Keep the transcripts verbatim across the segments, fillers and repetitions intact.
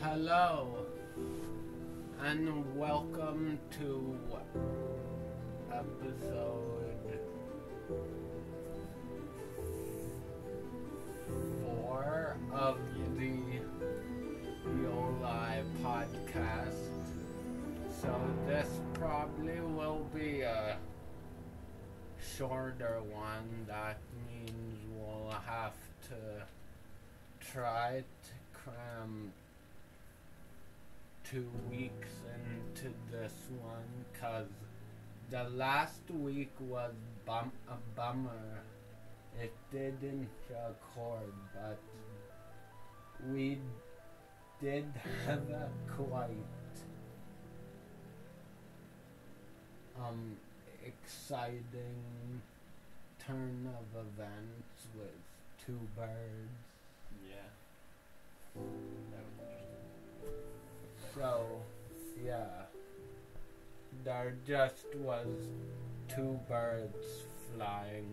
Hello, and welcome to episode four of the Yoli podcast. So this probably will be a shorter one. That means we'll have to try to cram two weeks into this one, cause the last week was bum a bummer. It didn't record, but we did have a quite um exciting turn of events with two birds. Yeah. That was interesting. So, yeah, there just was two birds flying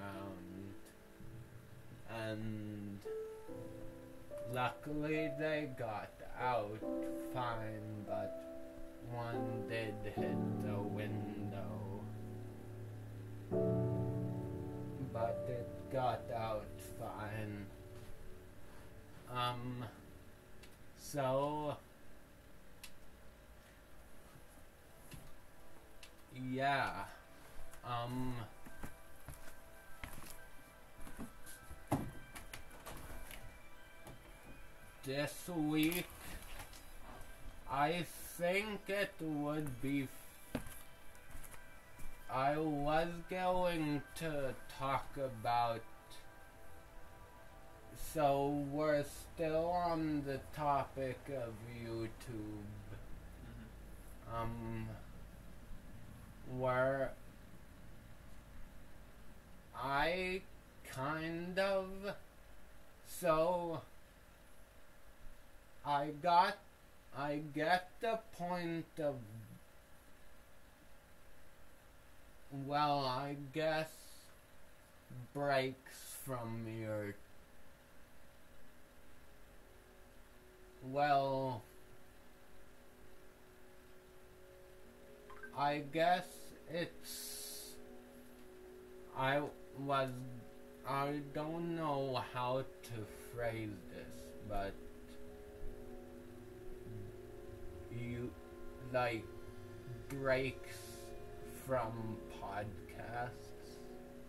around, and luckily they got out fine, but one did hit the window, but it got out fine. Um, so... Yeah, um, this week, I think it would be, I was going to talk about, so we're still on the topic of YouTube, mm-hmm. um, where I kind of, so I got, I get the point of, well, I guess breaks from your, well, I guess it's, I was, I don't know how to phrase this, but you, like, breaks from podcasts,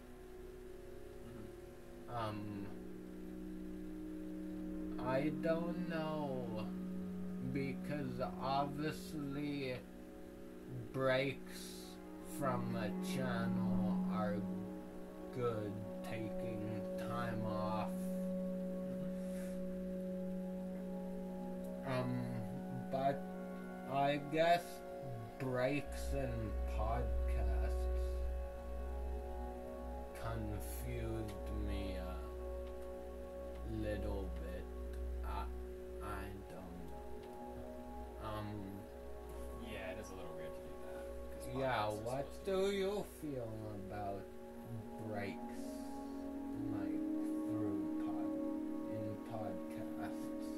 mm-hmm. um, I don't know, because obviously breaks from a channel are good, taking time off. Um, but I guess breaks in podcasts confused me a little bit. I, I don't know. Um, Yeah, it is a little weird to do that. Yeah, what do you feel about breaks, like, through pod, in podcasts?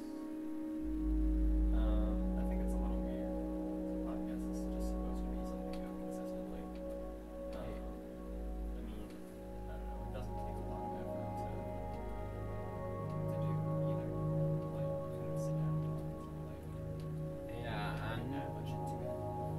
Um, I think it's a little weird. The podcast is just supposed to be something you do consistently. Um, I mean, I don't know, it doesn't take a lot of effort to, to do either. Like, kind of sit down and talk. Like, Yeah, and add much into it.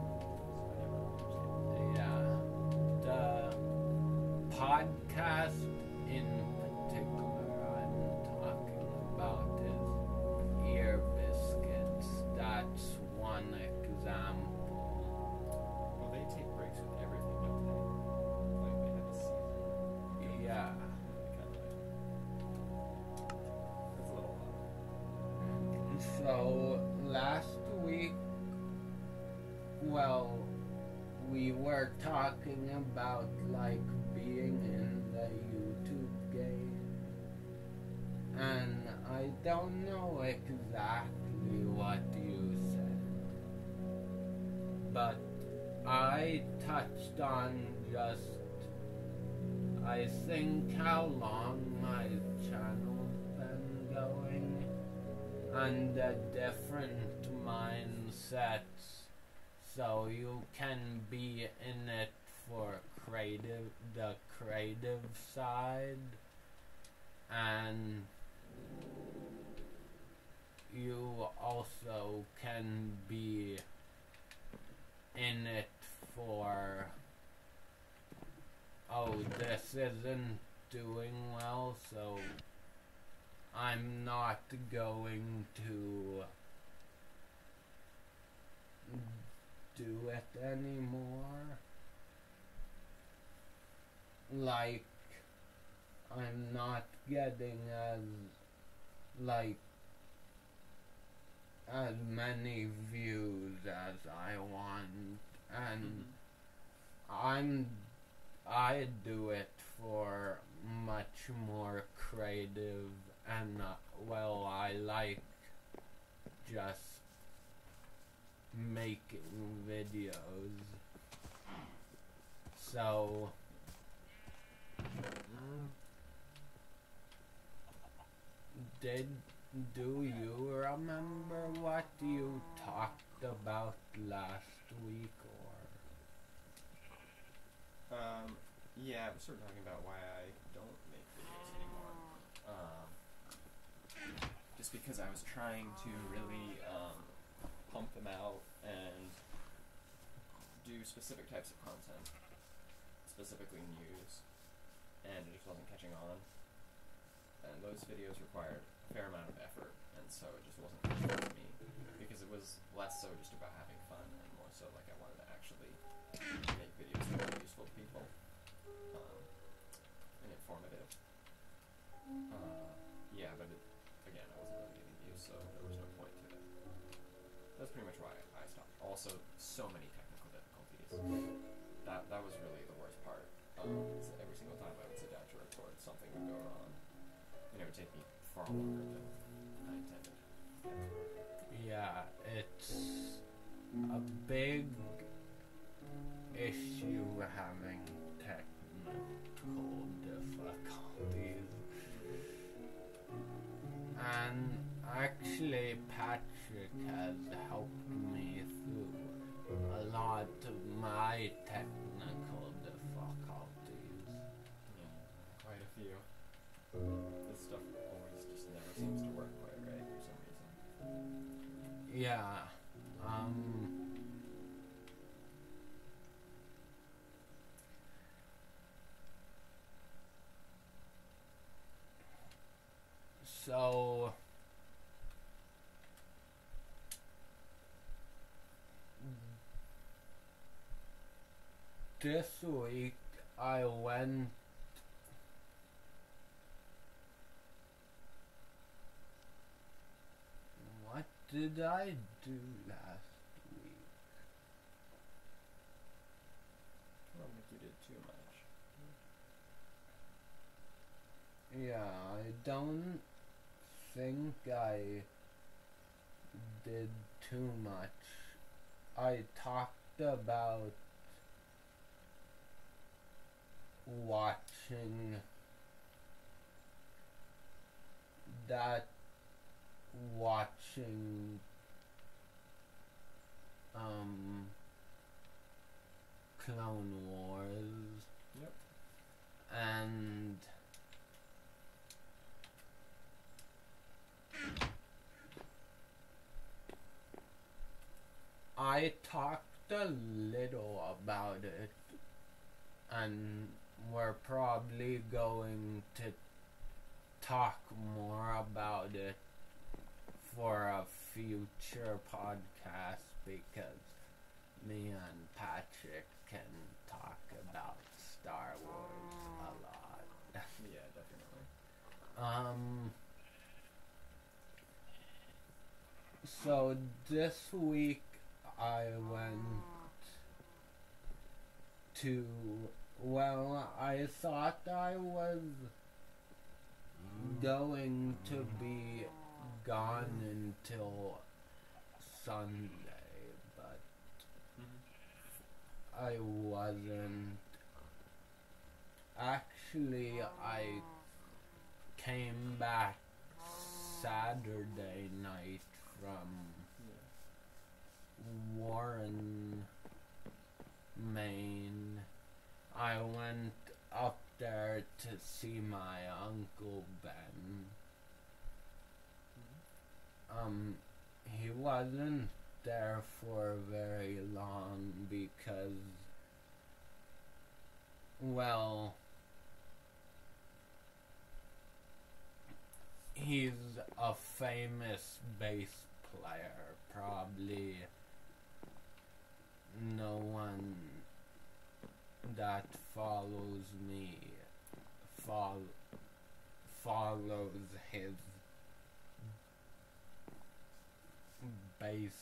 yeah, the podcast in particular I'm talking about is ear biscuits. That's one example. Well, they take breaks with everything, don't they? Like, they have a season. Yeah. Kind of. That's a little odd. So last week, well, we were talking about, like, being in the YouTube game, and I don't know exactly what you said, but I touched on just, I think, how long my channel's been going, and uh, different mindsets, so you can be in it for creative, the creative side, and you also can be in it for, oh, this isn't doing well, so I'm not going to do it anymore. Like, I'm not getting as, like, as many views as I want, and mm-hmm. I'm I do it for much more creative, and uh, well, I like just making videos. So did do you remember what you talked about last week, or? Um, yeah, we're sort of talking about why I don't make videos anymore. Um, just because I was trying to really um, pump them out and do specific types of content, specifically news, and it just wasn't catching on. And those videos required a fair amount of effort, and so it just wasn't for me, because it was less so just about having fun and more so like I wanted to actually make videos that were useful to people, um, and informative. Uh, yeah, but it, again, I wasn't really getting views, so there was no point to it. That's pretty much why I stopped. Also, so many technical difficulties. That that was really the worst part. Um, so every single time I would sit down to record, something would go wrong. And it would take me far longer than I intended. Yeah, it's a big issue having technical difficulties. And actually, Patrick has helped me through a lot of my technical difficulties. Yeah, quite a few. This stuff always just never seems to work quite right for some reason. Yeah, um... So... This week I went What did I do last week? I don't think you did too much. Yeah, I don't think I did too much. I talked about watching that watching um Clone Wars. Yep. And I talked a little about it, and we're probably going to talk more about it for a future podcast, because me and Patrick can talk about Star Wars a lot. Yeah, definitely. Um, so this week I went to, well, I thought I was going to be gone until Sunday, but mm-hmm. I wasn't. Actually, I came back Saturday night from Warren, Maine. I went up there to see my Uncle Ben. Um, he wasn't there for very long because, well, he's a famous bass player. Probably no one that follows me fol- follows his bass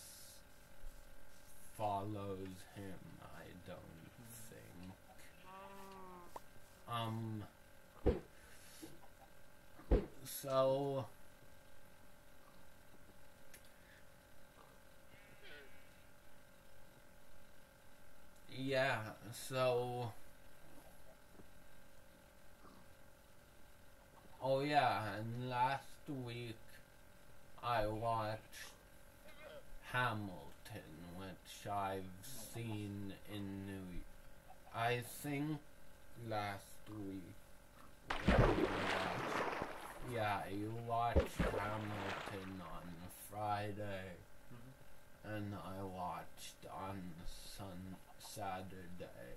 follows him, I don't think. Um, so, yeah, so, oh yeah, and last week I watched Hamilton, which I've seen in New York. I think last week. Yeah, you watched Hamilton on Friday, mm-hmm. and I watched on Sun Saturday.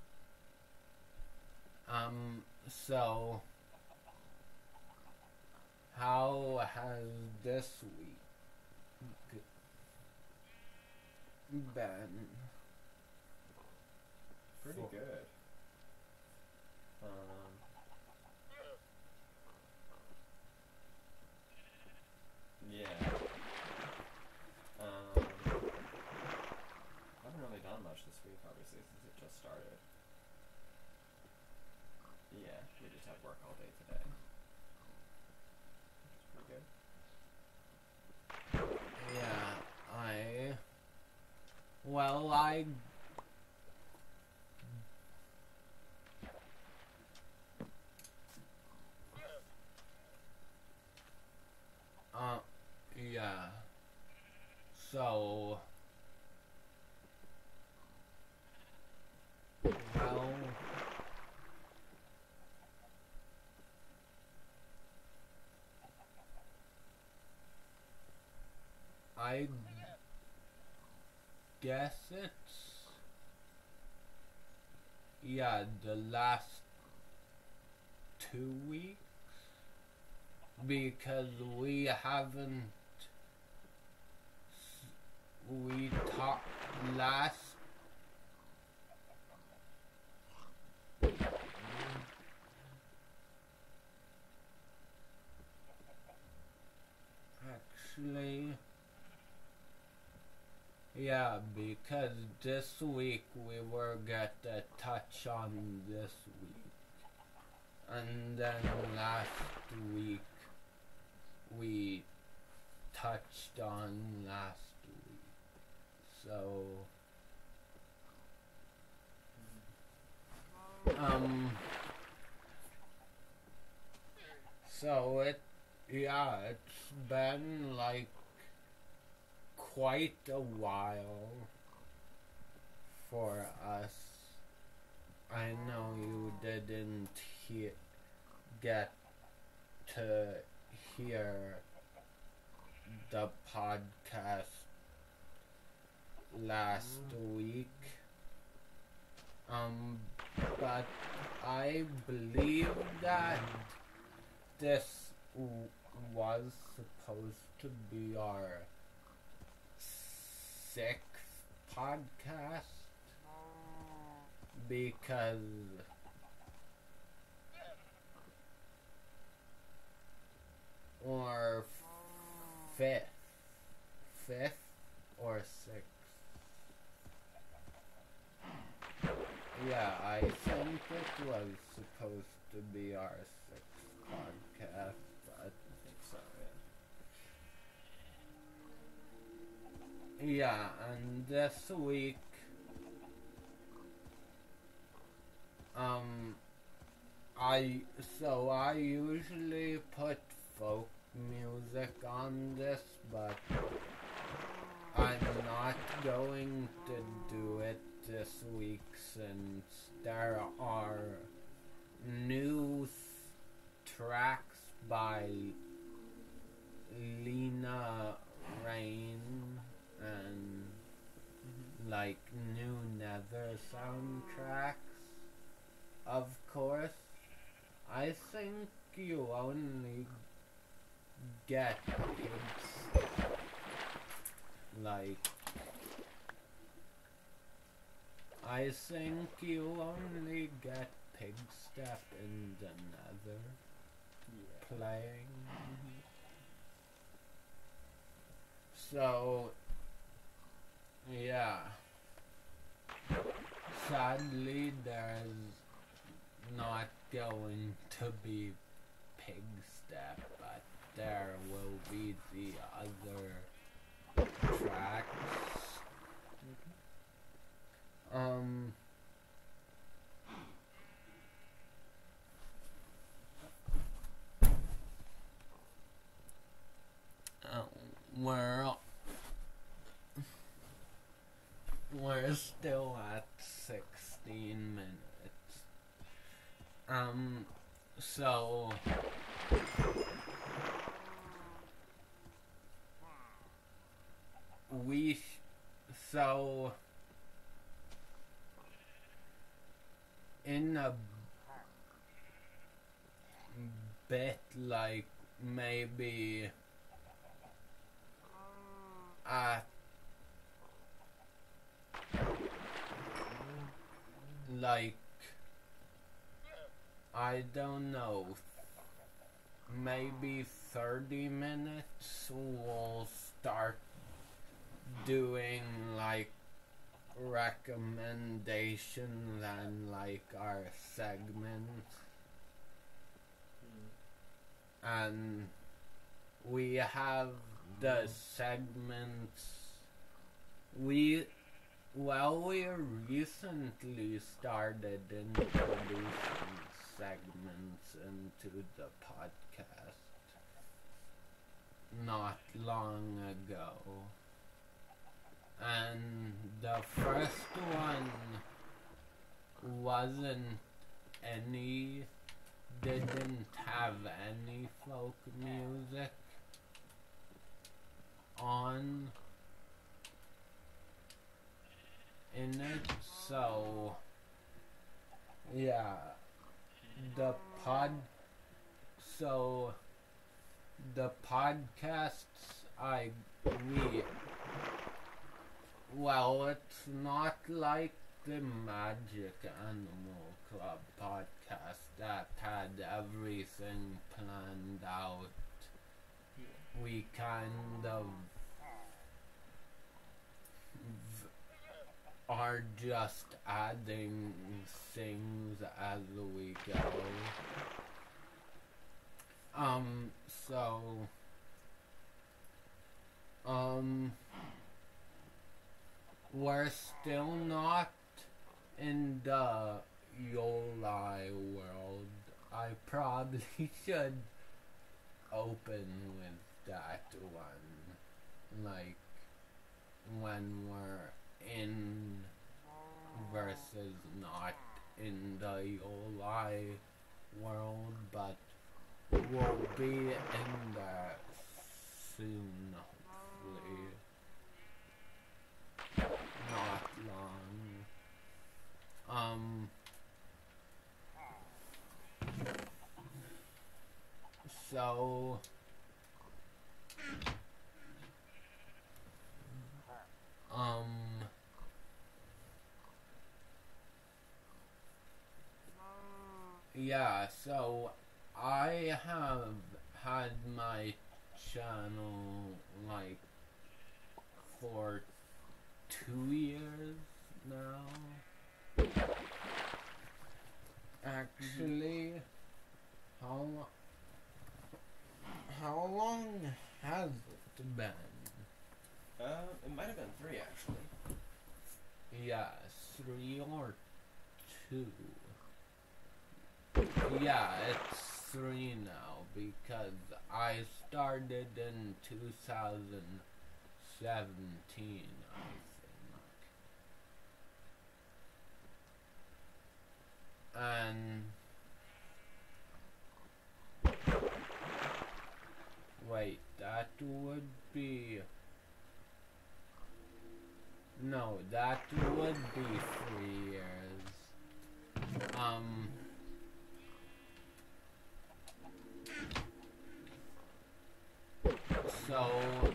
Um, so how has this week been? Pretty For good. Um, yeah. Um, I haven't really done much this week, obviously, since it just started. Yeah, we just had work all day today. Which is pretty good. Yeah, I... Well, I... Uh, yeah. So... Well... I guess it's... Yeah, the last two weeks. Because we haven't... We talked last... Actually... Yeah, because this week we were get a touch on this week. And then last week we touched on last week. So um so it yeah, it's been like quite a while for us. I know you didn't he- get to hear the podcast last week, um, but I believe that this w- was supposed to be our sixth podcast, because or fifth fifth or sixth. Yeah, I think it was supposed to be our sixth podcast, but I think so, yeah. Yeah, and this week, um, I, so I usually put focus music on this, but I'm not going to do it this week since there are new th- tracks by Lena Rain and Mm-hmm. like new Nether soundtracks. Of course, I think you only get pigs like I think you only get pig step in the Nether Yeah. playing. Mm-hmm. So yeah. Sadly there's not going to be pig step, but there will be the other tracks. Um uh, we're we're still at sixteen minutes. Um so we sh- so in a bit, like maybe at like I don't know, maybe thirty minutes we'll start doing like recommendations and like our segments, and we have the segments we well we recently started introducing segments into the podcast not long ago, and the first one wasn't any didn't have any folk music on in it, so yeah, the pod so the podcasts I we well it's not like the Magic Animal Club podcast that had everything planned out. Yeah. We kind of v- are just adding things as we go. Um, so, um, we're still not in the Yoli world. I probably should open with that one. Like, when we're in versus not in the Yoli world, but we'll be in there soon, hopefully. Not long. Um, so, um, yeah, so I have had my channel like for two years now. Actually, how lo- how long has it been? Uh, it might have been three actually. Yeah, three or two. Yeah, it's three now because I started in two thousand seventeen, I think. And wait, that would be no, that would be three years. Um. So,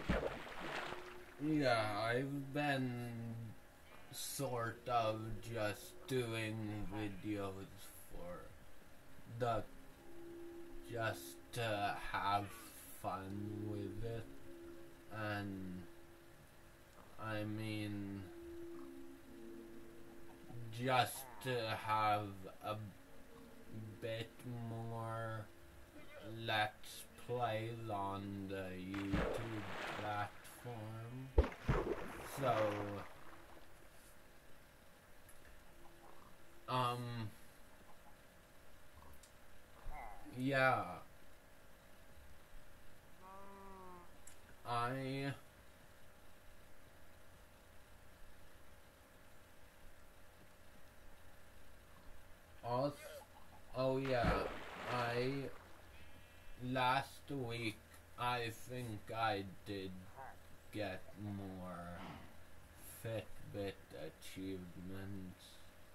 yeah, I've been sort of just doing videos for the, just to have fun with it, and I mean, just to have a bit more let's plays on the YouTube platform. So, um, yeah, I also, oh yeah, I last week, I think I did get more Fitbit achievements.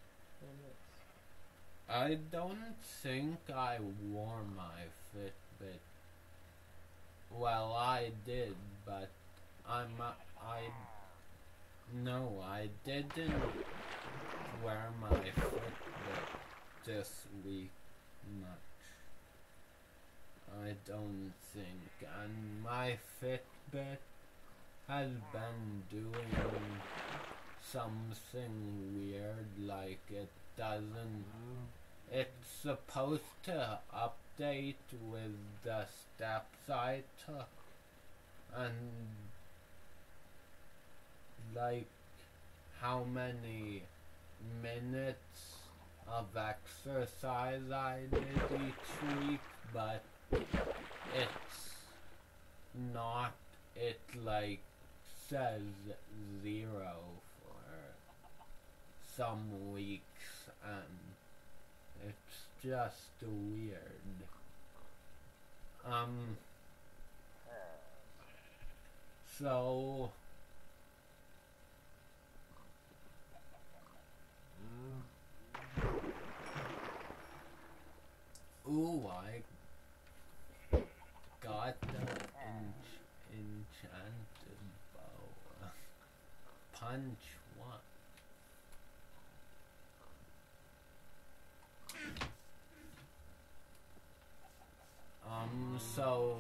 I don't think I wore my Fitbit. Well, I did, but I'm uh, I no, I didn't wear my Fitbit this week much. I don't think, and my Fitbit has been doing something weird, like it doesn't, it's supposed to update with the steps I took, and like how many minutes of exercise I did each week, but it's not, it like says zero for some weeks, and it's just weird. Um, so, ooh, I got the ench- enchanted bow. Punch one. Um, so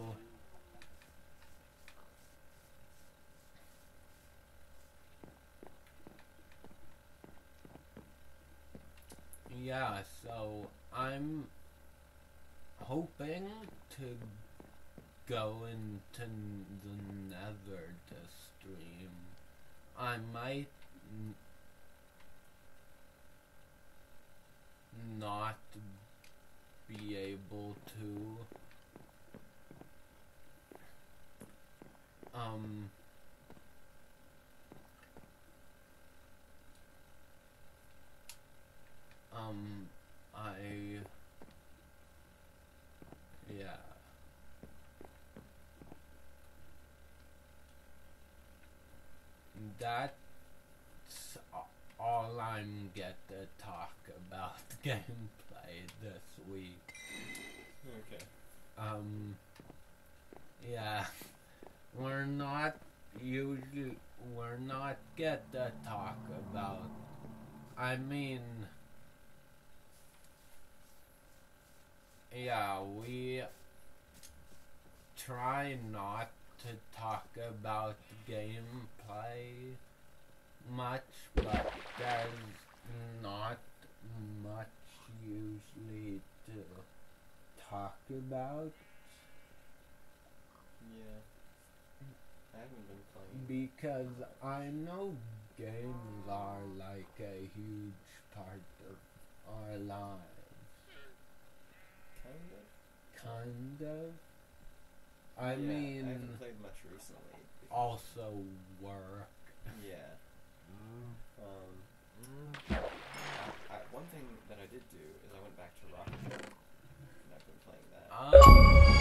yeah, so I'm hoping to go into the nether to stream. I might n- not be able to. Um, um, I, yeah. That's all I'm get to talk about gameplay this week. Okay. Um, yeah, we're not usually, we're not get to talk about, I mean, yeah, we try not to talk about gameplay much, but there's not much usually to talk about. Yeah. I haven't been playing. Because I know games are like a huge part of our lives. Kind of? kind of. I yeah, mean, I haven't played much recently. also work. Yeah. Um, I, I, one thing that I did do is I went back to Rocket League, and I've been playing that. Um,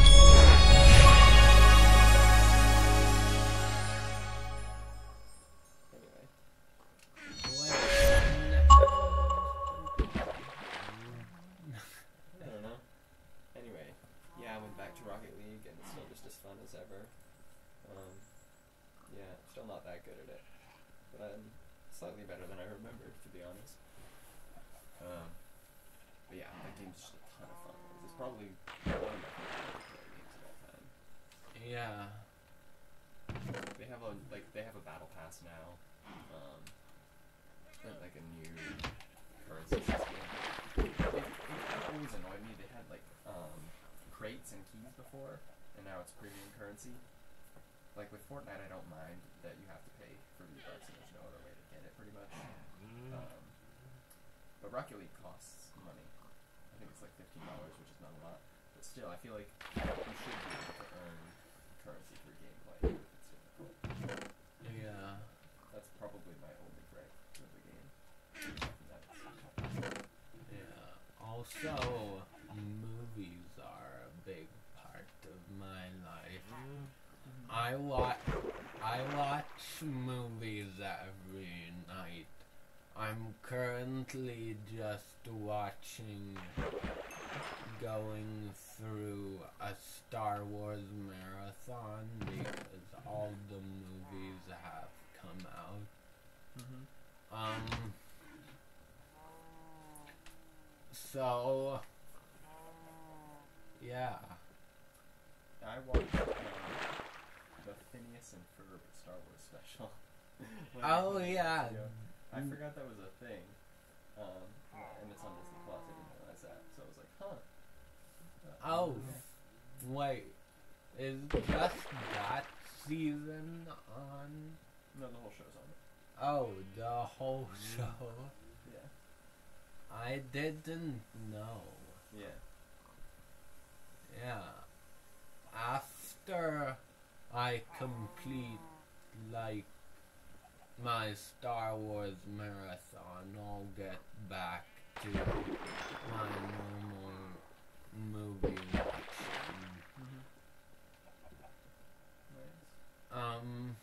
Anyway. I don't know. Anyway, yeah, I went back to Rocket League, and it's still just as fun as ever. Um, yeah, still not that good at it, but I'm slightly better than I remembered, to be honest. Um, but yeah, that game's just a ton of fun. It's probably one of my favorite games of all time. yeah. They have a like they have a battle pass now, um, and like a new currency system. It, it always annoyed me. They had like um, crates and keys before, and now it's premium currency. Like with Fortnite, I don't mind that you have to pay for V-Bucks and there's no other way to get it, pretty much. Um, but Rocket League costs money. I think it's like fifteen dollars, which is not a lot. But still, I feel like you should be able to earn currency through gameplay. It's difficult. Yeah. That's probably my only gripe with the game. That's, Yeah. Also, movies are a big part of my life. I watch I watch movies every night. I'm currently just watching, going through a Star Wars marathon because all the movies have come out. mm-hmm. Um, so, yeah. I watched um, the Phineas and Ferb Star Wars special. Oh, yeah. Ago. I forgot that was a thing. Um, and it's on Disney Plus. I didn't realize that. So I was like, huh. Uh, Oh, yeah. wait. Is just that season on? No, the whole show's on. Oh, the whole show? Yeah. I didn't know. Yeah. Yeah. After I complete, like, my Star Wars marathon, I'll get back to my normal movie watching. Mm-hmm. Nice. Um,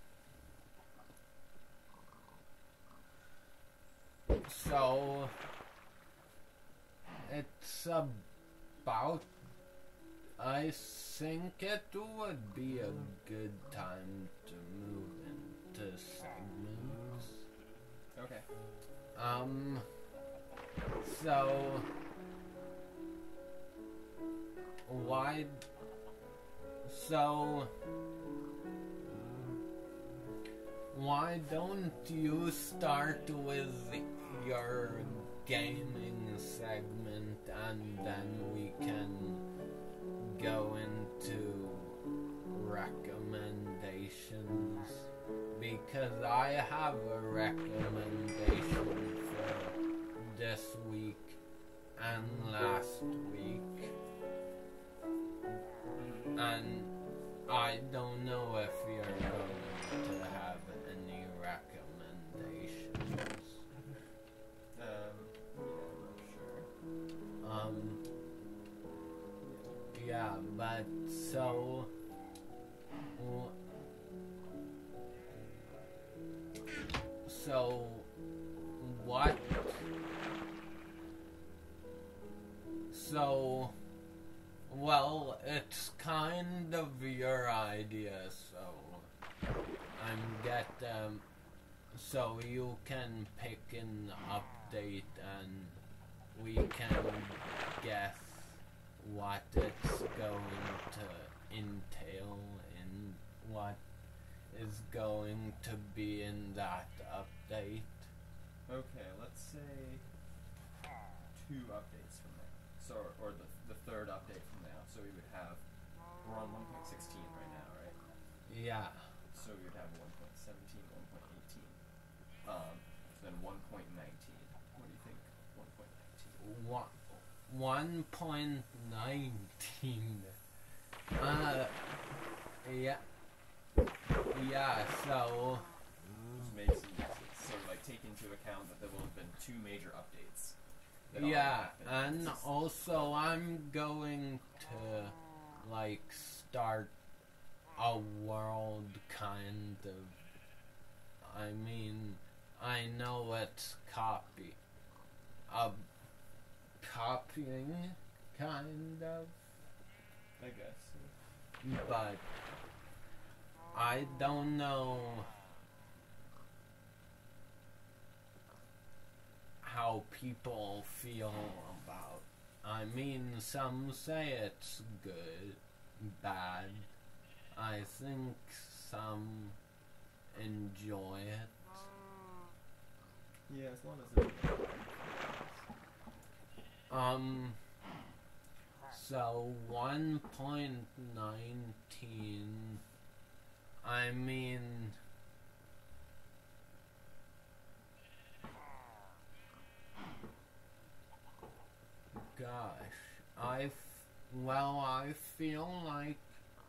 so, it's about, I think it would be a good time to move into segments. Okay. Um, so, why, so, why don't you start with your gaming segment and then we can go into recommendations, because I have a recommendation for this week and last week, and I don't know if you're going to have any recommendations. Um, yeah, I'm not sure. Um, yeah, but so, w- so, what, so, well, it's kind of your idea, so, I'm get, um, so you can pick an update and we can guess what it's going to entail and what is going to be in that update. Okay, let's say two updates from now. So, or the the third update from now. So we would have, we're on one point sixteen right now, right? Yeah. So we would have one point seventeen, one point eighteen. Um, then one point nineteen. What do you think? one point nineteen. One, one point nineteen. Uh, yeah. Yeah, so... Which makes you sort of like take into account that there will have been two major updates. that all Yeah, happened. and It's just- also I'm going to, like, start a world kind of... I mean, I know it's copy. A copying, kind of. I guess. But I don't know how people feel about. I mean, some say it's good, bad. I think some enjoy it. Yeah, as long as it's... Um, so one point nineteen, I mean, gosh, I, f- well, I feel like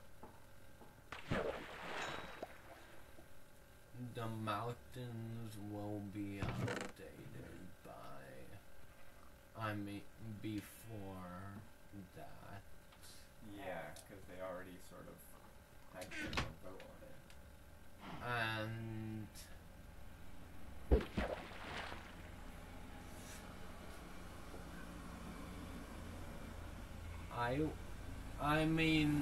the mountains will be updated by, I mean, before that. Yeah, because they already sort of had their own vote on it. And I, I mean,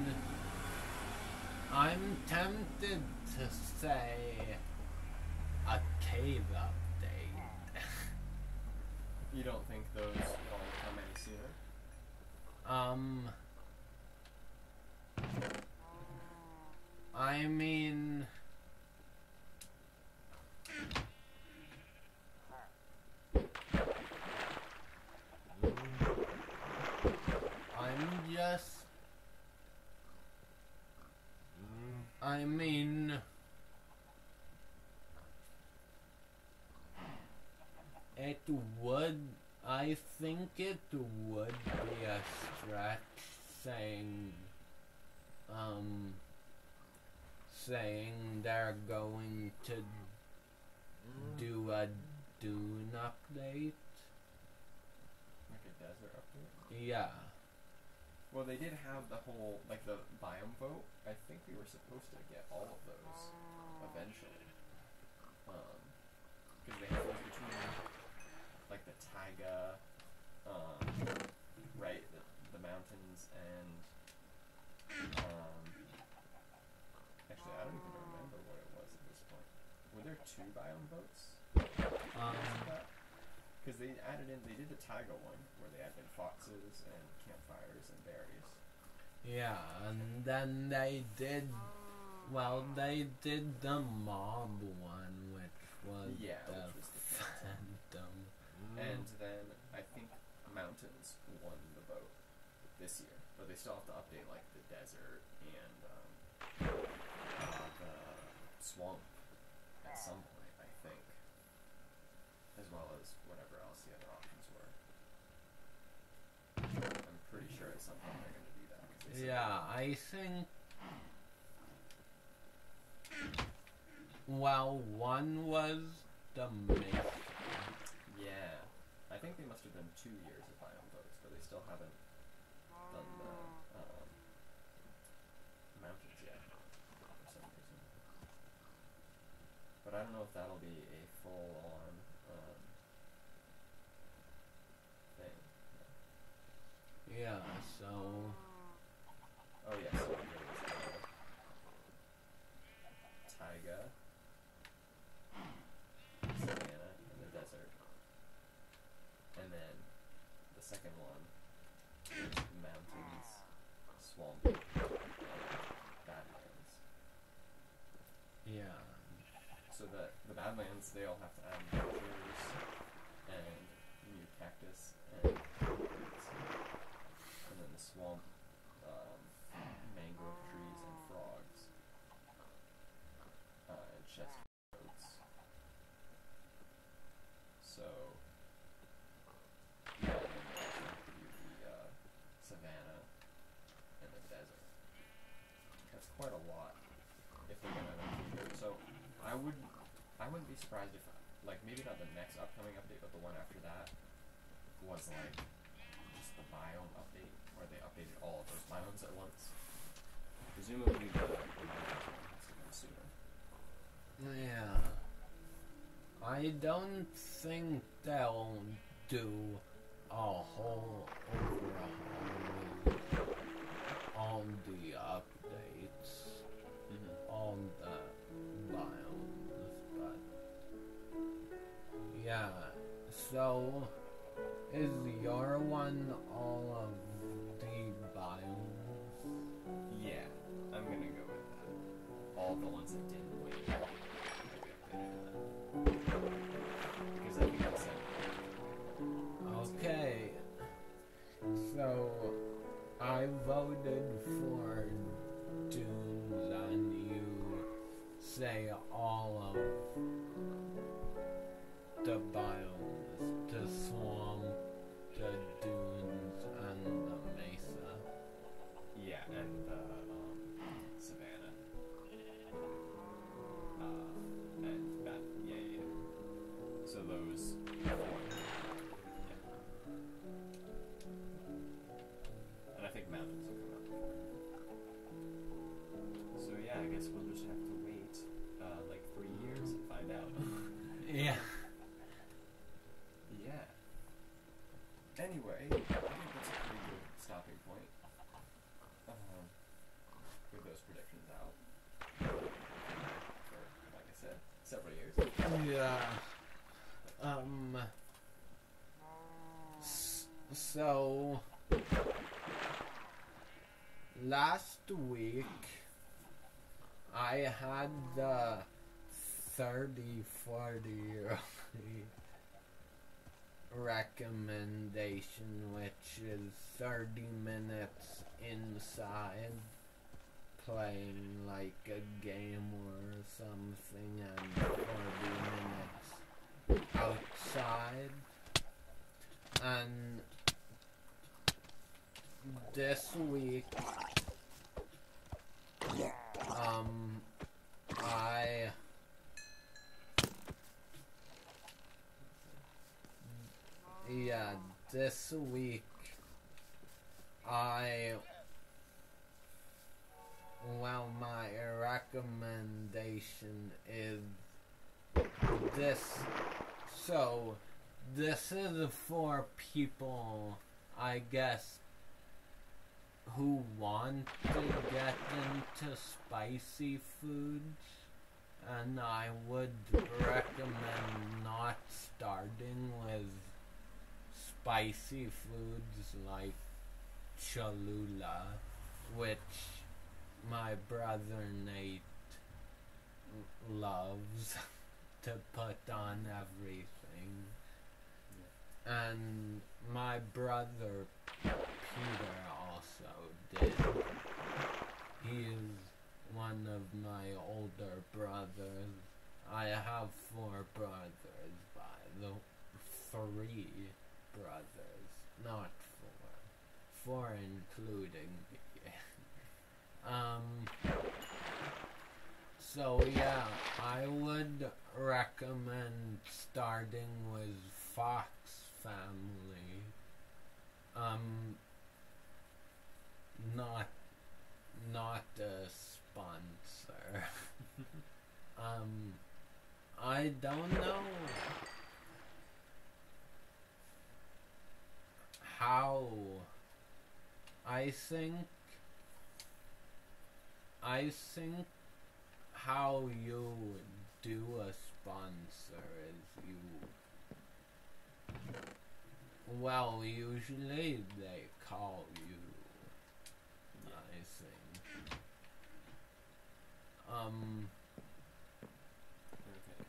I'm tempted to say a cave update. You don't think those won't come any sooner? um, I mean, I'm just, I mean, it would, I think it would be a stretch saying, um, saying they're going to do a Dune update. Like a desert update? Yeah. Well, they did have the whole, like the biome vote. I think we were supposed to get all of those eventually. Um, because they have those between, like the taiga, um, right, the, the mountains, and, um, actually, I don't even remember what it was at this point. Were there two biome votes? Um, Because they added in, they did the taiga one, where they added in foxes and campfires and berries. yeah, and then they did, well, they did the mob one, which was Yeah, the which was the Phantom. And then I think mountains won the vote this year, but they still have to update like the desert and um, uh, the swamp at some point, I think, as well as whatever else the other options were. I'm pretty sure at some point they're going to do that. 'Cause they said Yeah, I think, well, one was the myth. Yeah, I think they must have done two years of biome votes, but they still haven't done the um, mountains yet for some reason. But I don't know if that'll be a full-on um, thing. Yeah, so, Oh yeah, so there was the taiga, savanna, and the desert, and then the second one was mountains, swamp, and badlands. yeah. So the the badlands, they all have to add vultures and new cactus and birds. And then the swamp, um, mangrove trees and frogs. Uh, and chest roads. So, yeah, and then they also have to do the quite a lot if they're gonna keep it. So I would, I wouldn't be surprised if, like, maybe not the next upcoming update, but the one after that was like just the biome update, where they updated all of those biomes at once. Presumably the, the biome has to come sooner. Yeah. I don't think they'll do a whole overhaul with all the updates Mm-hmm. on the biomes, but yeah. So is your one all of the biomes? Yeah, I'm gonna go with that. All the ones that didn't win. Maybe updated that. Because I think that's it. Okay. So I voted for Dunes and you say all of the biomes, the swamp, the dunes, and the mesa. Yeah, and the um, savannah. Uh, and that, yeah, yeah. So those four. Yeah. And I think mountains will come out before. So yeah, I guess we'll just have to wait uh, like three years and find out. Yeah. Yeah. Anyway, I think that's a pretty good stopping point. Um, with those predictions out. For, like I said, several years. Yeah. Um. s- So last week I had the thirty forty recommendation, which is thirty minutes inside playing like a game or something and forty minutes outside. And this week um I yeah this week I well my recommendation is this. So this is for people, I guess, who want to get into spicy foods, and I would recommend not starting with spicy foods like Cholula, which my brother Nate loves to put on everything. And my brother Peter also did. He is one of my older brothers. I have four brothers, by the three brothers, not four. Four including me. um So yeah, I would recommend starting with Fox Family. Um, not, not a sponsor. um, I don't know how. I think. I think. How you do a sponsor is you, well, usually they call you, I think. Um, Okay,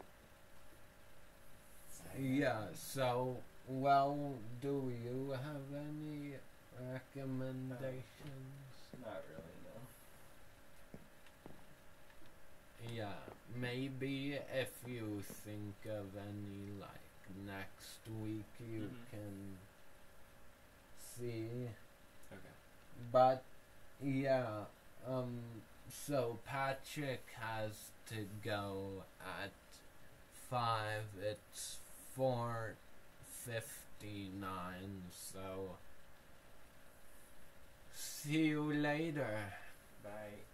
so we're... yeah, so, well, do you have any recommendations? Not really, no. Yeah, maybe if you think of any, like, next week you Mhm. can see. Okay. But, yeah, um, So Patrick has to go at five. It's four fifty-nine. So see you later. Bye.